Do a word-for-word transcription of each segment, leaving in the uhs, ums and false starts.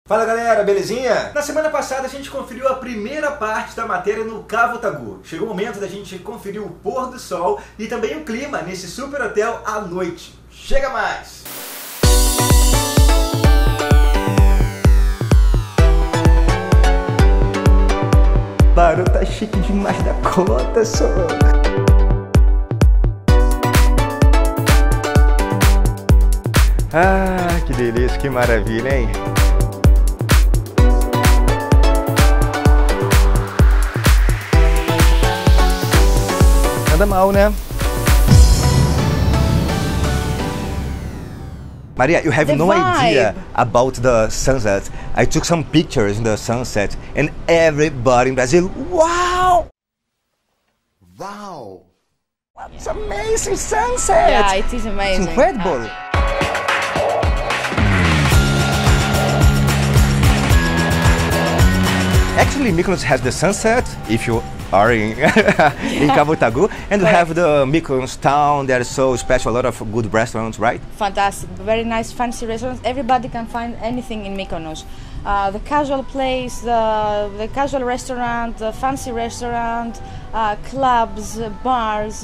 Fala galera, belezinha? Na semana passada a gente conferiu a primeira parte da matéria no Cavotagu. Chegou o momento da gente conferir o pôr do sol e também o clima nesse super hotel à noite. Chega mais! Barulho tá chique demais da conta, só. Ah, que delícia, que maravilha, hein? Nada mal, né? Maria, you have The no vibe. idea about the sunset. I took some pictures in the sunset and everybody in Brazil, wow! Wow! What amazing sunset! Yeah, it is amazing. It's incredible! Actually, Mykonos has the sunset, if you are in, in Cavotagu, and you have the Mykonos town that is so special, a lot of good restaurants, right? Fantastic, very nice, fancy restaurants. Everybody can find anything in Mykonos. Uh, the casual place, the, the casual restaurant, the fancy restaurant, uh, clubs, bars.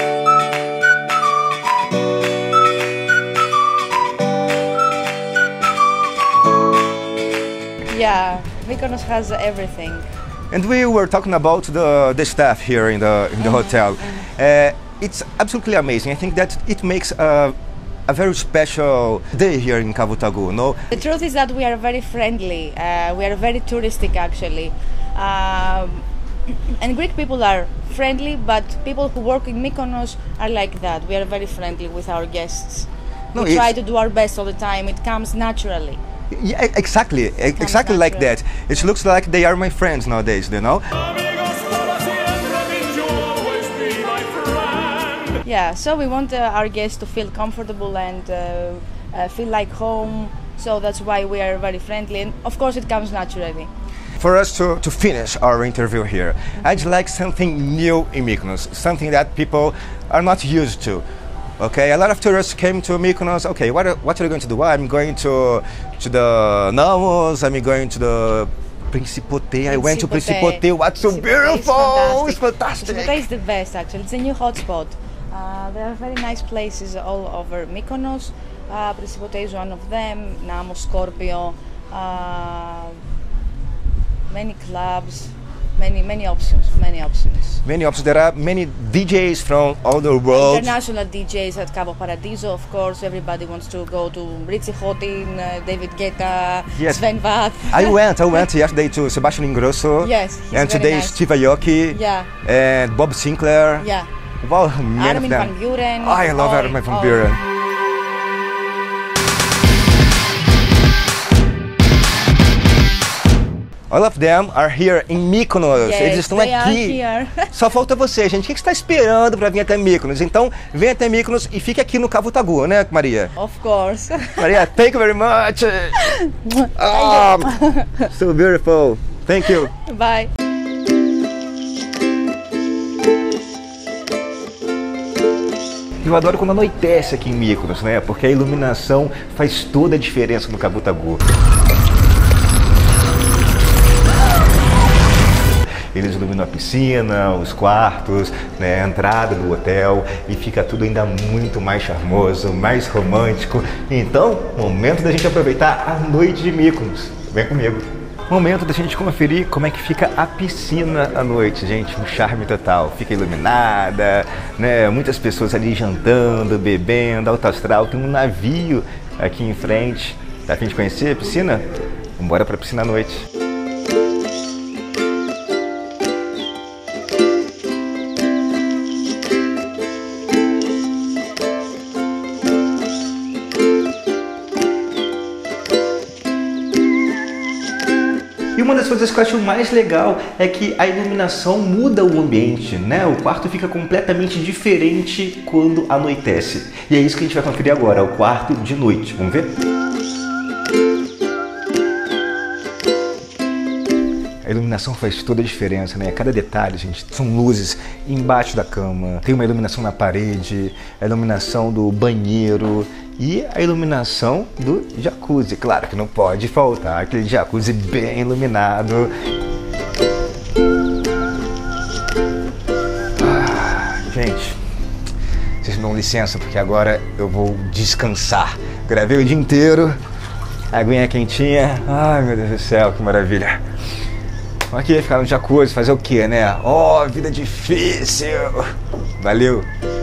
Yeah, Mykonos has everything. And we were talking about the, the staff here in the, in the Mm-hmm. hotel. Uh, it's absolutely amazing. I think that it makes a, a very special day here in Cavotagu, no? The truth is that we are very friendly. Uh, we are very touristic, actually. Um, and Greek people are friendly, but people who work in Mykonos are like that. We are very friendly with our guests. No, we try it's- to do our best all the time. It comes naturally. Yeah, exactly, exactly like that. It looks like they are my friends nowadays, you know? Yeah, so we want uh, our guests to feel comfortable and uh, uh, feel like home. So that's why we are very friendly. And of course, it comes naturally. For us to, to finish our interview here, I'd like something new in Mykonos, something that people are not used to. Okay, a lot of tourists came to Mykonos. Okay, what are, what are you going to do? Well, I'm going to to the Namos. I'm going to the Principote. I went to Principote. What's so beautiful! It's fantastic. Principote is the best, actually. It's a new hotspot. Uh, there are very nice places all over Mykonos. Uh, Principote is one of them. Namos, Scorpio. Uh, many clubs. Many, many options. Many options. Many options. There are many D Js from all the world. International D Js at Cabo Paradiso, of course. Everybody wants to go to Richie Houghton, uh, David Guetta, Yes. Sven Vath. I went, I went yesterday to Sebastian Ingrosso. Yes, he's And very today nice. Steve Aoki. Yeah. And Bob Sinclair. Yeah. Wow, many Armin of them. van Buuren. Oh, I love Oh, Armin van oh. Buuren. All of them are here in Mykonos. Yes, Eles estão they are aqui. here. Só falta você, gente. O que você está esperando para vir até Mykonos? Então, venha até Mykonos e fique aqui no Cavotagu, né, Maria? Of course. Maria, thank you very much. Oh, so beautiful. Thank you. Bye. Eu adoro quando anoitece aqui em Mykonos, né? Porque a iluminação faz toda a diferença no Cavotagu. Eles iluminam a piscina, os quartos, né, a entrada do hotel e fica tudo ainda muito mais charmoso, mais romântico. Então, momento da gente aproveitar a noite de Mykonos. Vem comigo. Momento da gente conferir como é que fica a piscina à noite, gente. Um charme total. Fica iluminada, né? Muitas pessoas ali jantando, bebendo, alto astral. Tem um navio aqui em frente. Tá a fim de conhecer a piscina? Vambora pra piscina à noite. E uma das coisas que eu acho mais legal é que a iluminação muda o ambiente, né? O quarto fica completamente diferente quando anoitece. E é isso que a gente vai conferir agora, o quarto de noite. Vamos ver? A iluminação faz toda a diferença, né? Cada detalhe, gente, são luzes embaixo da cama, tem uma iluminação na parede, a iluminação do banheiro e a iluminação do jacuzzi. Claro que não pode faltar aquele jacuzzi bem iluminado. Ah, gente, vocês me dão licença porque agora eu vou descansar. Gravei o dia inteiro, a aguinha quentinha. Ai, meu Deus do céu, que maravilha. Aqui, ficar no jacuzzi, fazer o quê, né? Oh, vida difícil! Valeu!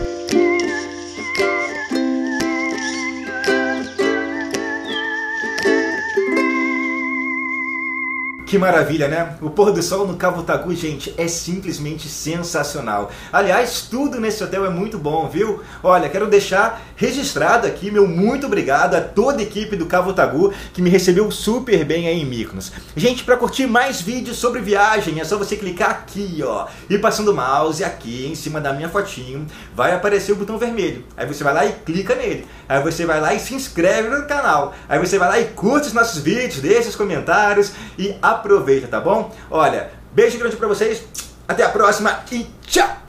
Que maravilha, né? O pôr do sol no Cabo Tagu, gente, é simplesmente sensacional. Aliás, tudo nesse hotel é muito bom, viu? Olha, quero deixar registrado aqui meu muito obrigado a toda a equipe do Cabo Tagu que me recebeu super bem aí em Mykonos. Gente, para curtir mais vídeos sobre viagem, é só você clicar aqui, ó, e passando o mouse aqui em cima da minha fotinho, vai aparecer o botão vermelho. Aí você vai lá e clica nele. Aí você vai lá e se inscreve no canal. Aí você vai lá e curte os nossos vídeos, deixa os comentários e aproveita, tá bom? Olha, beijo grande pra vocês, até a próxima e tchau!